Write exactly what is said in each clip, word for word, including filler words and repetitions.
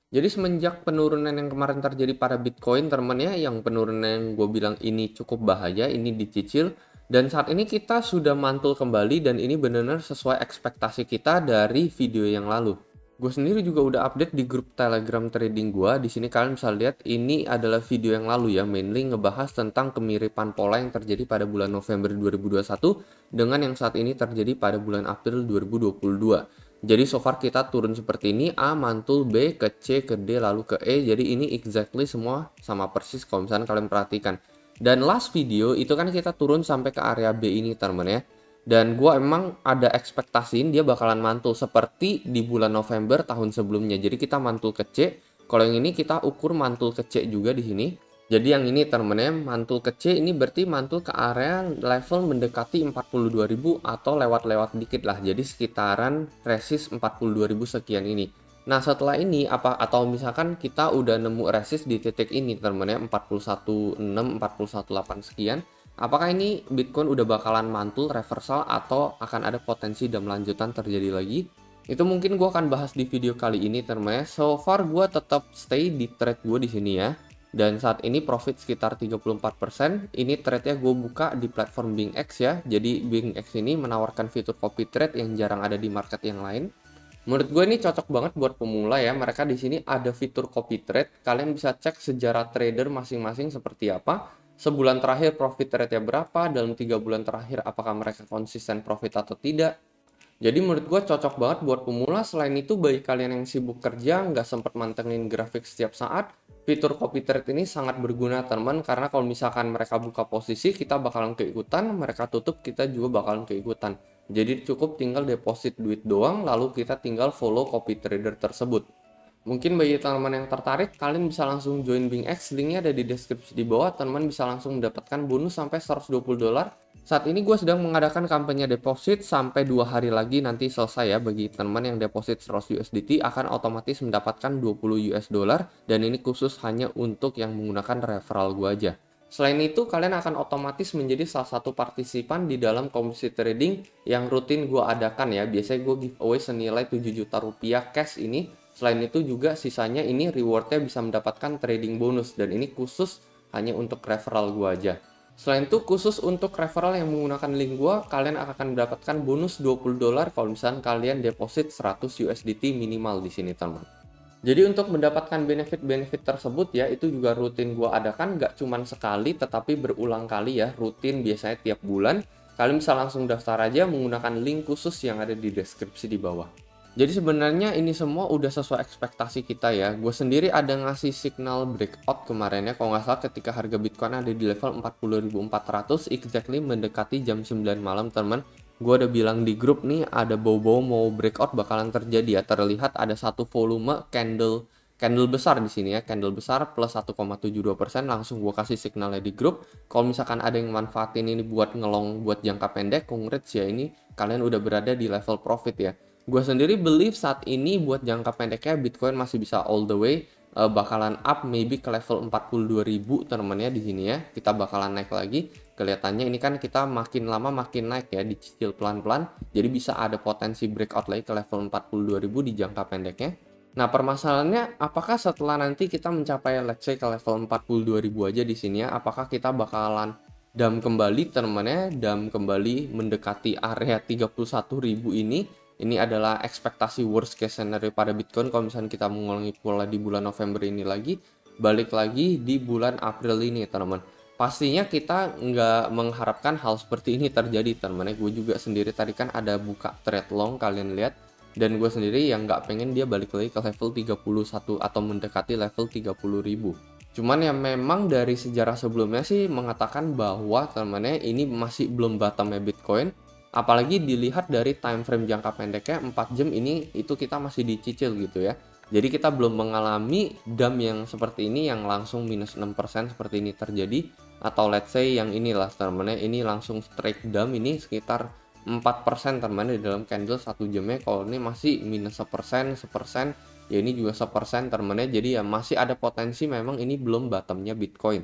Jadi semenjak penurunan yang kemarin terjadi pada Bitcoin teman ya, yang penurunan yang gue bilang ini cukup bahaya, ini dicicil, dan saat ini kita sudah mantul kembali dan ini benar-benar sesuai ekspektasi kita dari video yang lalu. Gue sendiri juga udah update di grup Telegram trading gue. Di sini kalian bisa lihat ini adalah video yang lalu ya, mainly ngebahas tentang kemiripan pola yang terjadi pada bulan November dua ribu dua puluh satu dengan yang saat ini terjadi pada bulan April dua ribu dua puluh dua. Jadi so far kita turun seperti ini, A mantul, B ke C ke D lalu ke E. Jadi ini exactly semua sama persis kalau misalnya kalian perhatikan. Dan last video itu kan kita turun sampai ke area B ini teman ya. Dan gua emang ada ekspektasiin dia bakalan mantul seperti di bulan November tahun sebelumnya. Jadi kita mantul ke C. Kalau yang ini kita ukur mantul ke C juga di sini. Jadi yang ini temennya mantul ke C ini berarti mantul ke area level mendekati empat puluh dua ribu atau lewat-lewat dikit lah. Jadi sekitaran resist empat puluh dua ribu sekian ini. Nah setelah ini apa atau misalkan kita udah nemu resist di titik ini temennya empat puluh satu enam, empat puluh satu delapan sekian. Apakah ini Bitcoin udah bakalan mantul reversal atau akan ada potensi dan lanjutan terjadi lagi? Itu mungkin gue akan bahas di video kali ini temennya. So far gue tetap stay di trade gue di sini ya. Dan saat ini profit sekitar tiga puluh empat persen. Ini trade-nya gue buka di platform BingX ya. Jadi BingX ini menawarkan fitur copy trade yang jarang ada di market yang lain. Menurut gue ini cocok banget buat pemula ya. Mereka di sini ada fitur copy trade. Kalian bisa cek sejarah trader masing-masing seperti apa. Sebulan terakhir profit rate-nya berapa. Dalam tiga bulan terakhir apakah mereka konsisten profit atau tidak. Jadi menurut gue cocok banget buat pemula. Selain itu bagi kalian yang sibuk kerja, nggak sempat mantengin grafik setiap saat, fitur copy trade ini sangat berguna teman, karena kalau misalkan mereka buka posisi, kita bakalan keikutan, mereka tutup, kita juga bakalan keikutan. Jadi cukup tinggal deposit duit doang, lalu kita tinggal follow copy trader tersebut. Mungkin bagi teman-teman yang tertarik, kalian bisa langsung join BingX, linknya ada di deskripsi di bawah, teman-teman bisa langsung mendapatkan bonus sampai seratus dua puluh dolar. Saat ini gue sedang mengadakan kampanye deposit sampai dua hari lagi nanti selesai ya. Bagi teman yang deposit seratus U S D T akan otomatis mendapatkan dua puluh U S dollar, dan ini khusus hanya untuk yang menggunakan referral gue aja. Selain itu kalian akan otomatis menjadi salah satu partisipan di dalam komisi trading yang rutin gue adakan ya. Biasanya gue giveaway senilai tujuh juta rupiah cash ini. Selain itu juga sisanya ini rewardnya bisa mendapatkan trading bonus, dan ini khusus hanya untuk referral gue aja. Selain itu khusus untuk referral yang menggunakan link gua, kalian akan mendapatkan bonus dua puluh dolar kalau misalnya kalian deposit seratus U S D T minimal di sini teman. Jadi untuk mendapatkan benefit-benefit tersebut ya, itu juga rutin gua adakan, nggak cuma sekali tetapi berulang kali ya, rutin biasanya tiap bulan. Kalian bisa langsung daftar aja menggunakan link khusus yang ada di deskripsi di bawah. Jadi sebenarnya ini semua udah sesuai ekspektasi kita ya. Gue sendiri ada ngasih signal breakout kemarin ya. Kalau nggak salah ketika harga Bitcoin ada di level empat puluh ribu empat ratus, exactly mendekati jam sembilan malam teman. Gue udah bilang di grup nih ada bau-bau mau breakout bakalan terjadi ya. Terlihat ada satu volume candle candle besar di sini ya. Candle besar plus satu koma tujuh dua persen, langsung gue kasih signalnya di grup. Kalau misalkan ada yang manfaatin ini buat ngelong buat jangka pendek, congrats ya, ini kalian udah berada di level profit ya. Gue sendiri believe saat ini buat jangka pendeknya Bitcoin masih bisa all the way, uh, bakalan up maybe ke level empat puluh dua ribu teman-temannya di sini ya. Kita bakalan naik lagi. Kelihatannya ini kan kita makin lama makin naik ya, dicicil pelan-pelan. Jadi bisa ada potensi breakout lagi ke level empat puluh dua ribu di jangka pendeknya. Nah, permasalahannya apakah setelah nanti kita mencapai let's say ke level empat puluh dua ribu aja di sini ya, apakah kita bakalan dump kembali teman-temannya, dump kembali mendekati area tiga puluh satu ribu ini? Ini adalah ekspektasi worst case scenario pada Bitcoin kalau misalnya kita mengulangi pola di bulan November ini lagi, balik lagi di bulan April ini teman-teman. Pastinya kita nggak mengharapkan hal seperti ini terjadi teman-teman. Gue juga sendiri tadi kan ada buka trade long kalian lihat, dan gue sendiri yang nggak pengen dia balik lagi ke level tiga puluh satu atau mendekati level tiga puluh ribu. Cuman yang memang dari sejarah sebelumnya sih mengatakan bahwa teman-teman ini masih belum bottomnya Bitcoin. Apalagi dilihat dari time frame jangka pendeknya empat jam ini, itu kita masih dicicil gitu ya. Jadi kita belum mengalami dump yang seperti ini yang langsung minus enam persen seperti ini terjadi. Atau let's say yang inilah teman-teman, ini langsung straight dump ini sekitar empat persen teman-teman di dalam candle satu jamnya. Kalau ini masih minus satu persen, satu persen, ya ini juga satu persen teman-teman. Jadi ya masih ada potensi memang ini belum bottomnya Bitcoin.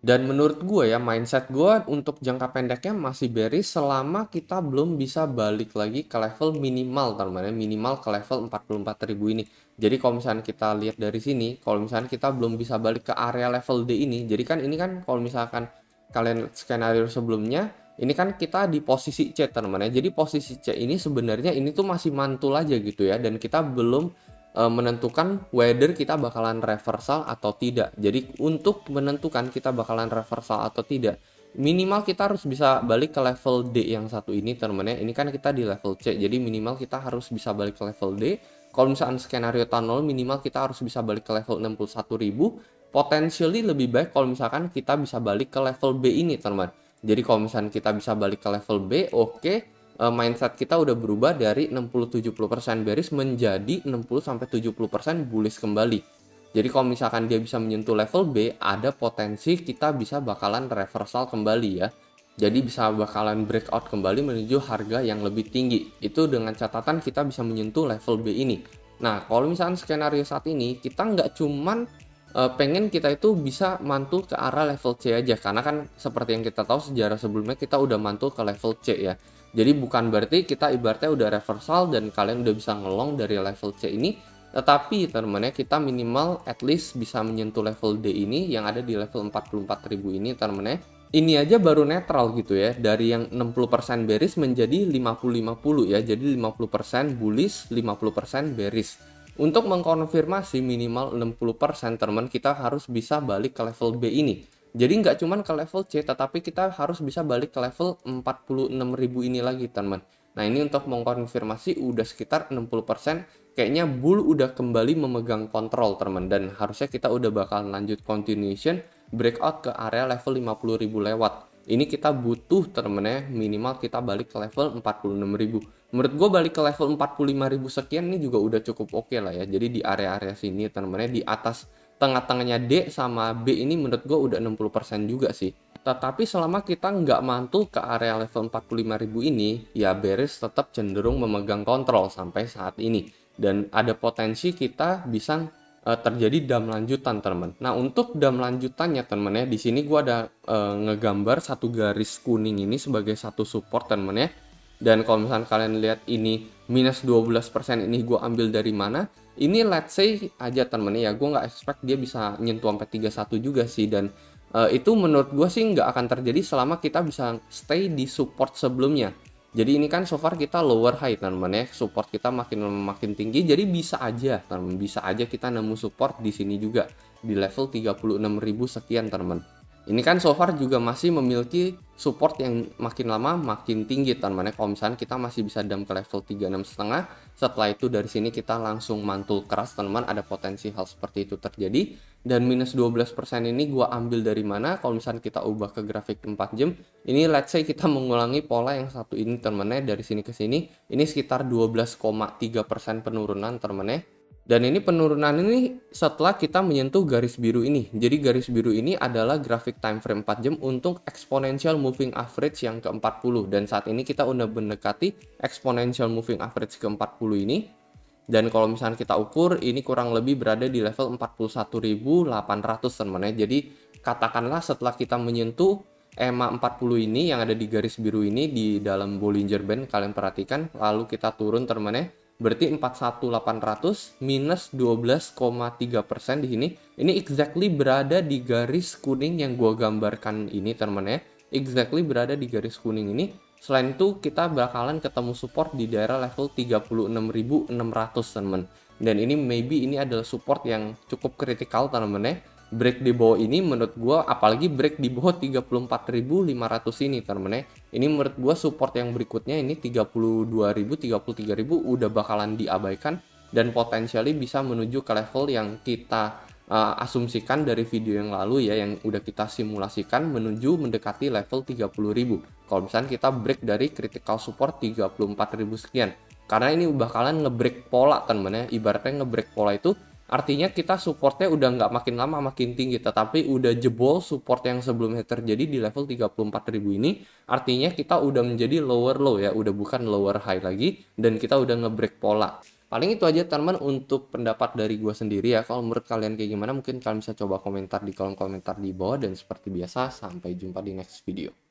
Dan menurut gue ya, mindset gue untuk jangka pendeknya masih bearish selama kita belum bisa balik lagi ke level minimal, teman-teman, minimal ke level empat puluh empat ribu ini. Jadi kalau misalnya kita lihat dari sini, kalau misalnya kita belum bisa balik ke area level D ini, jadi kan ini kan kalau misalkan kalian skenario sebelumnya, ini kan kita di posisi C, teman-teman ya. Jadi posisi C ini sebenarnya ini tuh masih mantul aja gitu ya, dan kita belum menentukan whether kita bakalan reversal atau tidak. Jadi untuk menentukan kita bakalan reversal atau tidak, minimal kita harus bisa balik ke level D yang satu ini, teman-teman ya. Ini kan kita di level C, jadi minimal kita harus bisa balik ke level D. Kalau misalkan skenario tunnel, minimal kita harus bisa balik ke level enam puluh satu ribu. Potentially lebih baik kalau misalkan kita bisa balik ke level B ini, teman-teman. Jadi kalau misalkan kita bisa balik ke level B, oke, okay, mindset kita udah berubah dari enam puluh sampai tujuh puluh persen bearish menjadi enam puluh sampai tujuh puluh persen bullish kembali. Jadi kalau misalkan dia bisa menyentuh level B, ada potensi kita bisa bakalan reversal kembali ya. Jadi bisa bakalan breakout kembali menuju harga yang lebih tinggi. Itu dengan catatan kita bisa menyentuh level B ini. Nah, kalau misalkan skenario saat ini, kita nggak cuman uh, pengen kita itu bisa mantul ke arah level C aja. Karena kan seperti yang kita tahu sejarah sebelumnya kita udah mantul ke level C ya. Jadi bukan berarti kita ibaratnya udah reversal dan kalian udah bisa ngelong dari level C ini. Tetapi teman-teman ya, kita minimal at least bisa menyentuh level D ini yang ada di level empat puluh empat ribu ini, teman-teman ya. Ini aja baru netral gitu ya. Dari yang enam puluh persen bearish menjadi lima puluh lima puluh ya. Jadi lima puluh persen bullish, lima puluh persen bearish. Untuk mengkonfirmasi minimal enam puluh persen, teman-teman, kita harus bisa balik ke level B ini. Jadi nggak cuman ke level C, tetapi kita harus bisa balik ke level empat puluh enam ribu ini lagi, teman-teman. Nah, ini untuk mengkonfirmasi udah sekitar enam puluh persen. Kayaknya bull udah kembali memegang kontrol, teman-teman. Dan harusnya kita udah bakal lanjut continuation, breakout ke area level lima puluh ribu lewat. Ini kita butuh, teman-teman ya, minimal kita balik ke level empat puluh enam ribu. Menurut gue balik ke level empat puluh lima ribu sekian ini juga udah cukup oke okay lah ya. Jadi di area-area sini, teman-teman ya, di atas tengah-tengahnya D sama B ini menurut gue udah enam puluh persen juga sih. Tetapi selama kita nggak mantul ke area level empat puluh lima ribu ini, ya bearish tetap cenderung memegang kontrol sampai saat ini. Dan ada potensi kita bisa uh, terjadi dam lanjutan, teman. Nah, untuk dam lanjutannya, teman ya, di sini gue ada uh, ngegambar satu garis kuning ini sebagai satu support, teman ya. Dan kalau misalnya kalian lihat ini minus dua belas persen ini gue ambil dari mana? Ini let's say aja, temen ya, gue nggak expect dia bisa nyentuh sampai tiga puluh satu juga sih. Dan uh, itu menurut gue sih nggak akan terjadi selama kita bisa stay di support sebelumnya. Jadi ini kan so far kita lower high, teman ya, support kita makin makin tinggi. Jadi bisa aja, teman, bisa aja kita nemu support di sini juga di level tiga puluh enam ribu sekian, teman. Ini kan so far juga masih memiliki support yang makin lama makin tinggi, teman-teman. Kalau misalnya kita masih bisa dump ke level tiga puluh enam koma lima, setelah itu dari sini kita langsung mantul keras, teman-teman. Ada potensi hal seperti itu terjadi. Dan minus dua belas persen ini gua ambil dari mana? Kalau misalnya kita ubah ke grafik empat jam, ini let's say kita mengulangi pola yang satu ini, teman-teman. Dari sini ke sini, ini sekitar dua belas koma tiga persen penurunan, teman-teman. Dan ini penurunan ini setelah kita menyentuh garis biru ini. Jadi garis biru ini adalah grafik time frame empat jam untuk exponential moving average yang ke empat puluh. Dan saat ini kita udah mendekati exponential moving average ke empat puluh ini. Dan kalau misalnya kita ukur, ini kurang lebih berada di level empat puluh satu ribu delapan ratus, teman-teman. Jadi katakanlah setelah kita menyentuh E M A empat puluh ini yang ada di garis biru ini di dalam Bollinger Band, kalian perhatikan, lalu kita turun, teman-teman. Berarti empat puluh satu ribu delapan ratus minus dua belas koma tiga persen di sini. Ini exactly berada di garis kuning yang gua gambarkan ini, teman-teman ya. Exactly berada di garis kuning ini. Selain itu kita bakalan ketemu support di daerah level tiga puluh enam ribu enam ratus, teman-teman. Dan ini maybe ini adalah support yang cukup kritikal, teman-teman ya. Break di bawah ini menurut gue, apalagi break di bawah tiga puluh empat ribu lima ratus ini, teman-teman ya. Ini menurut gue support yang berikutnya ini tiga puluh dua ribu, tiga puluh tiga ribu udah bakalan diabaikan dan potensially bisa menuju ke level yang kita uh, asumsikan dari video yang lalu ya, yang udah kita simulasikan menuju mendekati level tiga puluh ribu. Kalau misalnya kita break dari critical support tiga puluh empat ribu sekian. Karena ini bakalan ngebreak pola, teman-teman ya. Ibaratnya ngebreak pola itu Artinya kita supportnya udah nggak makin lama makin tinggi, tetapi udah jebol support yang sebelumnya terjadi di level tiga puluh empat ribu ini. Artinya kita udah menjadi lower low ya, udah bukan lower high lagi, dan kita udah nge-break pola. Paling itu aja teman untuk pendapat dari gue sendiri ya. Kalau menurut kalian kayak gimana, mungkin kalian bisa coba komentar di kolom komentar di bawah. Dan seperti biasa, sampai jumpa di next video.